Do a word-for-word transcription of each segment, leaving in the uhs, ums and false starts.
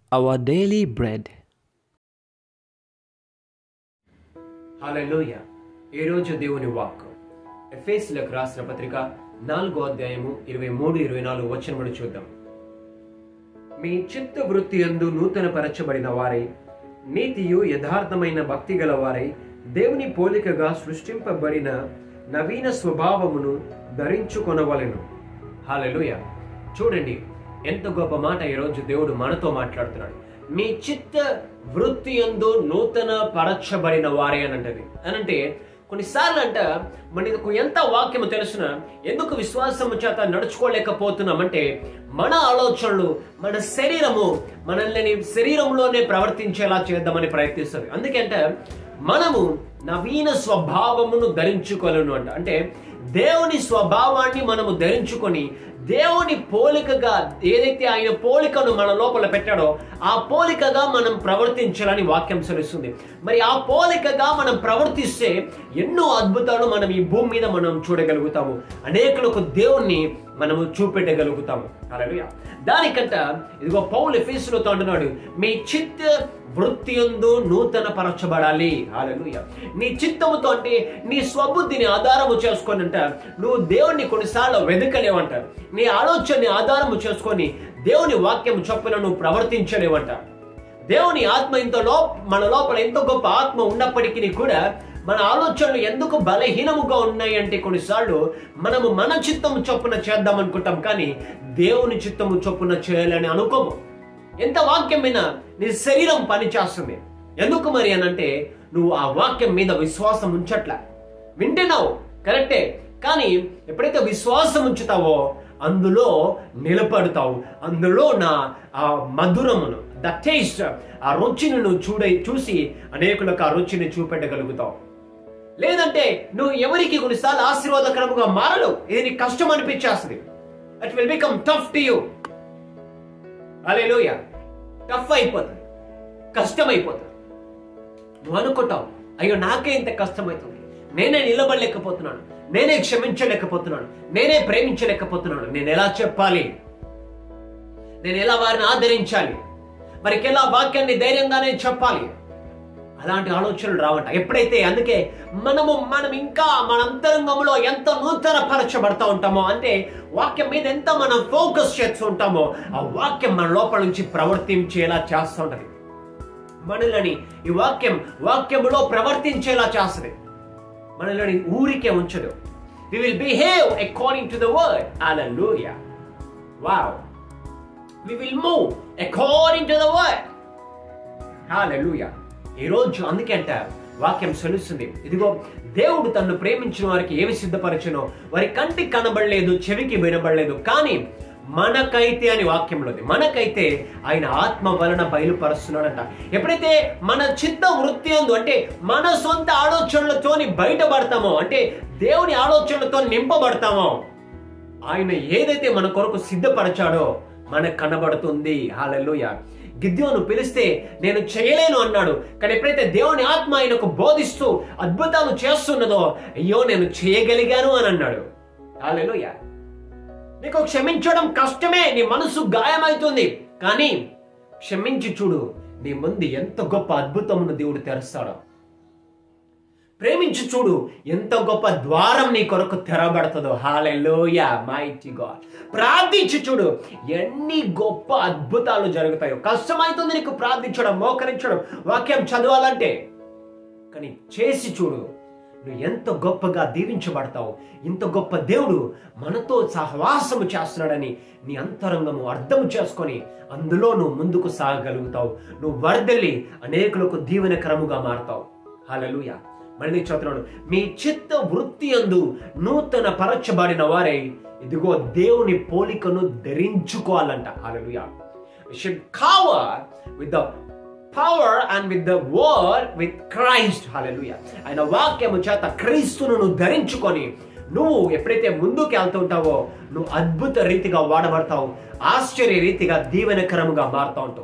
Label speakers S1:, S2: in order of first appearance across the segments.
S1: our daily bread.
S2: హల్లెలూయా. ఈరోజు దేవుని వాక్కు ఎఫెసీయులకు రాసిన పత్రిక నాలుగో అధ్యాయము ఇరవై మూడు ఇరవై నాలుగు వచనములు చూద్దాం. మీ చిత్త వృత్తి యందు నూతన పరచబడిన వారై నీతియు యథార్థమైన భక్తి గల వారై దేవుని పోలికగా సృష్టింపబడిన నవీన స్వభావమును ధరించుకొనవలెను. హల్లెలూయా. చూడండి ఎంత గొప్ప మాట ఈరోజు దేవుడు మనతో మాట్లాడుతున్నాడు. మీ చిత్త వృత్తి యందు నూతన పరచబడిన వారే అని అంటది. అనంటే కొన్నిసార్లు అంట మనకు ఎంత వాక్యము తెలుసున ఎందుకు విశ్వాసము చేత నడుచుకోలేకపోతున్నామంటే మన ఆలోచనలు మన శరీరము మనల్ని శరీరంలోనే ప్రవర్తించేలా చేద్దామని ప్రయత్నిస్తుంది. అందుకంటే మనము నవీన స్వభావమును ధరించుకోలేను అంట. అంటే దేవుని స్వభావాన్ని మనము ధరించుకొని దేవుని పోలికగా ఏదైతే ఆయన పోలికను మన లోపల పెట్టాడో ఆ పోలికగా మనం ప్రవర్తించాలని వాక్యం సెలవుస్తుంది. మరి ఆ పోలికగా మనం ప్రవర్తిస్తే ఎన్నో అద్భుతాలు మనం ఈ భూమి మీద మనం చూడగలుగుతాము. అనేకులకు దేవుణ్ణి మనము చూపెట్టగలుగుతాము. హల్లెలూయా. దానికంట ఇదిగో పౌలు ఎఫెసీయులతో అంటున్నాడు, మీ చిత్త వృత్తి యందు నూతన పరచబడాలి. హల్లెలూయా. నీ చిత్తముతో అంటే నీ స్వబుద్ధిని ఆధారము చేసుకొని అంట నువ్వు దేవుణ్ణి కొన్నిసార్లు వెదకలేవంట. నీ ఆలోచనని ఆధారము చేసుకొని దేవుని వాక్యం చొప్పున నువ్వు ప్రవర్తించలేవంట. దేవుని ఆత్మ ఇంతలో మన లోపల ఎంతో గొప్ప ఆత్మ ఉన్నప్పటికీ కూడా మన ఆలోచనలు ఎందుకు బలహీనముగా ఉన్నాయి అంటే కొన్నిసార్లు మనము మన చిత్తము చొప్పున చేద్దాం అనుకుంటాం, కానీ దేవుని చిత్తము చొప్పున చేయాలని అనుకోము. ఎంత వాక్యమైనా నీ శరీరం పనిచేస్తుంది. ఎందుకు మరి అనంటే నువ్వు ఆ వాక్యం మీద విశ్వాసం ఉంచట్లా. వింటున్నావు కరెక్టే, కానీ ఎప్పుడైతే విశ్వాసం ఉంచుతావో అందులో నిలబడతావు. అందులో నా ఆ మధురమును ద టేస్ట్ ఆ రుచిని నువ్వు చూడ చూసి అనేకులకు ఆ రుచిని చూపెట్టగలుగుతావు. లేదంటే నువ్వు ఎవరికి కొన్నిసార్లు ఆశీర్వాదకరముగా మారలేవు. ఇది నీకు కష్టం అనిపించేస్తుంది. It will become tough to you. Hallelujah. Tough అయిపోతుంది, కష్టం అయిపోతుంది. నువ్వు అనుకుంటావు, అయ్యో నాకే ఇంత కష్టమవుతుంది, నేనే నిలబడలేకపోతున్నాను, నేనే క్షమించలేకపోతున్నాను, నేనే ప్రేమించలేకపోతున్నాను, నేను ఎలా చెప్పాలి, నేను ఎలా వారిని ఆదరించాలి, మరికి ఎలా వాక్యాన్ని ధైర్యంగానే చెప్పాలి. అలాంటి ఆలోచనలు రావట ఎప్పుడైతే. అందుకే మనము మనం ఇంకా మన అంతరంగంలో ఎంత నూతన పరచబడతా ఉంటామో, అంటే వాక్యం మీద ఎంత మనం ఫోకస్ చేస్తూ ఉంటామో ఆ వాక్యం మన లోపల నుంచి ప్రవర్తించేలా చేస్తూ ఉంటది. మనల్ని ఈ వాక్యం వాక్యములో ప్రవర్తించేలా చేస్తుంది. మనల్ని ఊరికే ఉంచదు. We will behave according to the word. Hallelujah. Wow. We will move according to the word. Hallelujah. ఈ రోజు అందుకే అంట వాక్యం సెలుస్తుంది, ఇదిగో దేవుడు తన్ను ప్రేమించిన వారికి ఏమి సిద్ధపరచునో వారి కంటికి కనబడలేదు, చెవికి వినబడలేదు, కానీ మనకైతే అని వాక్యంలో మనకైతే ఆయన ఆత్మ వలన బయలుపరుస్తున్నాడంట. ఎప్పుడైతే మన చిత్త వృత్తి యందు అంటే మన సొంత ఆలోచనలతోని బయటపడతామో, అంటే దేవుని ఆలోచనలతో నింపబడతామో, ఆయన ఏదైతే మన కొరకు సిద్ధపరచాడో మనకు కనబడుతుంది. హల్లెలూయా. గిద్యోను పిలిస్తే నేను చేయలేను అన్నాడు, కానీ ఎప్పుడైతే దేవుని ఆత్మ ఆయనకు బోధిస్తూ అద్భుతాలు చేస్తున్నదో అయ్యో నేను చేయగలిగాను అని అన్నాడు. హల్లెలూయా. నీకు క్షమించడం కష్టమే, నీ మనసు గాయమవుతుంది, కానీ క్షమించి చూడు, నీ ముందు ఎంత గొప్ప అద్భుతమును దేవుడు తెరుస్తాడో. ప్రేమించి చూడు, ఎంత గొప్ప ద్వారం నీ కొరకు తెరబడుతుందో. హల్లెలూయా. Mighty God. ప్రార్థించి చూడు, ఎన్ని గొప్ప అద్భుతాలు జరుగుతాయో. కష్టమైతుంది నీకు ప్రార్థించడం, మోకరించడం, వాక్యం చదవాలంటే, కానీ చేసి చూడు, నువ్వు ఎంత గొప్పగా దీవించబడతావు. ఇంత గొప్ప దేవుడు మనతో సహవాసము చేస్తున్నాడని నీ అంతరంగము అర్థం చేసుకొని అందులో నువ్వు ముందుకు సాగగలుగుతావు. నువ్వు వర్ధిల్లి అనేకులకు దీవెనకరముగా మారతావు. హల్లెలూయా. మళ్ళీ చదువుతున్నాడు, మీ చిత్త వృత్తి యందు నూతన పరచబడిన వారే ఇదిగో దేవుని పోలికను ధరించుకోవాలంట. హల్లెలూయా. We should cover with the power and with the word with Christ. Hallelujah. ఆయన వాక్యము చేత క్రీస్తును నువ్వు ధరించుకొని నువ్వు ఎప్పుడైతే ముందుకు వెళ్తుంటావో నువ్వు అద్భుత రీతిగా వాడబడతావు, ఆశ్చర్య రీతిగా దీవెనకరముగా మారుతూ ఉంటావు.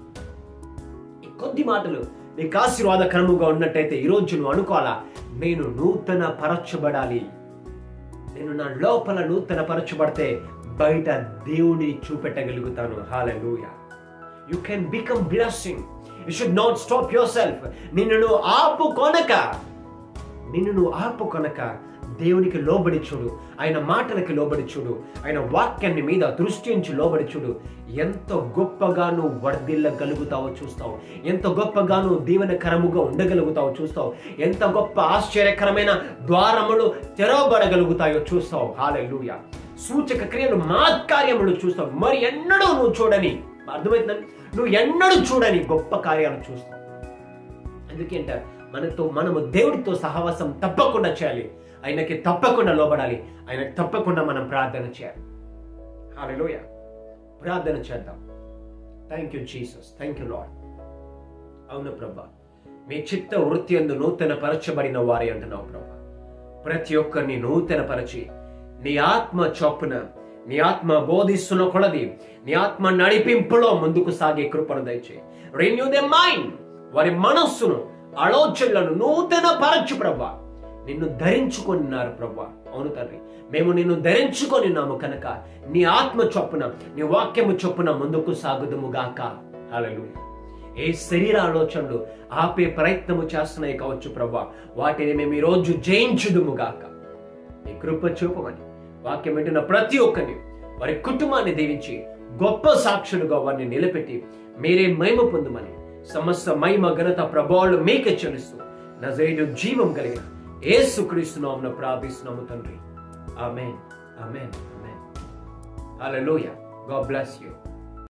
S2: ఈ కొద్ది మాటలు నీకు ఆశీర్వాదకరముగా ఉన్నట్టయితే ఈరోజు నువ్వు అనుకోవాలా, నేను నూతన పరచబడాలి, నేను నా లోపల నూతన పరచబడితే బయట దేవుని చూపెట్టగలుగుతాను. Hallelujah. You can become blessing. You should not stop yourself. నిన్ను నువ్వు ఆపు కొనక నిన్ను నువ్వు ఆపు కొనక దేవునికి లోబడి చూడు, ఆయన మాటలకి లోబడి చూడు, ఆయన వాక్యాన్ని మీద దృష్టి ఉంచి లోబడి చూడు. ఎంత గొప్పగా నువ్వు వర్ధిల్లగలుగుతావో చూస్తావు, ఎంత గొప్పగా నువ్వు దీవెనకరముగా ఉండగలుగుతావో చూస్తావు, ఎంత గొప్ప ఆశ్చర్యకరమైన ద్వారములు తెరవబడగలుగుతాయో చూస్తావు. హల్లెలూయా. సూచక క్రియలు మహత్కార్యములు చూస్తావు. మరి ఎన్నడూ నువ్వు చూడని, అర్థమవుతుందని, నువ్వు ఎన్నడూ చూడని గొప్ప కార్యాలు చూస్తావు. ఎందుకంటే మనతో మనము దేవుడితో సహవాసం తప్పకుండా చేయాలి, ఆయనకి తప్పకుండా లోబడాలి, ఆయనకి తప్పకుండా మనం ప్రార్థన చేయాలి. హల్లెలూయా. ప్రార్థన చేద్దాం. Thank you Jesus, thank you Lord. అవును ప్రభా, మీ చిత్త వృత్తి యందు నూతన పరచబడిన వారే అంటున్నావు ప్రభా. ప్రతి ఒక్కరిని నూతన పరచి నీ ఆత్మ చొప్పున, నీ ఆత్మ బోధిస్తున్న కొలది, నీ ఆత్మ నడిపింపులో ముందుకు సాగే కృపను దయచేయి. రెన్యూ ద మైండ్, వారి మనస్సును, ఆలోచనలను నూతన పరచు ప్రభా. నిన్ను ధరించుకున్నారు ప్రభా. అవును తండ్రి, మేము నిన్ను ధరించుకొనిన్నాము కనుక నీ ఆత్మ చొప్పున, నీ వాక్యము చొప్పున ముందుకు సాగుదుము గాక. హల్లెలూయా. ఏ శరీర ఆలోచనలు ఆపే ప్రయత్నము చేస్తున్నాయి కావచ్చు ప్రభా, వాటిని మేము ఈ రోజు జయించుదుము గాక. నీ కృప చూపమని వాక్యం వింటున్న ప్రతి ఒక్కరిని, వారి కుటుంబాన్ని దీవించి గొప్ప సాక్షులుగా వారిని నిలబెట్టి మీరే మహిమ పొందుమని, సమస్త మహిమ ఘనత ప్రభావాలు మీకే చెల్లిస్తూ నజరేయుడు జీవం కలిగిన యేసుక్రీస్తు నామమున ప్రార్థిస్తున్నాము తండ్రి. Amen, amen, amen. Hallelujah. God bless you.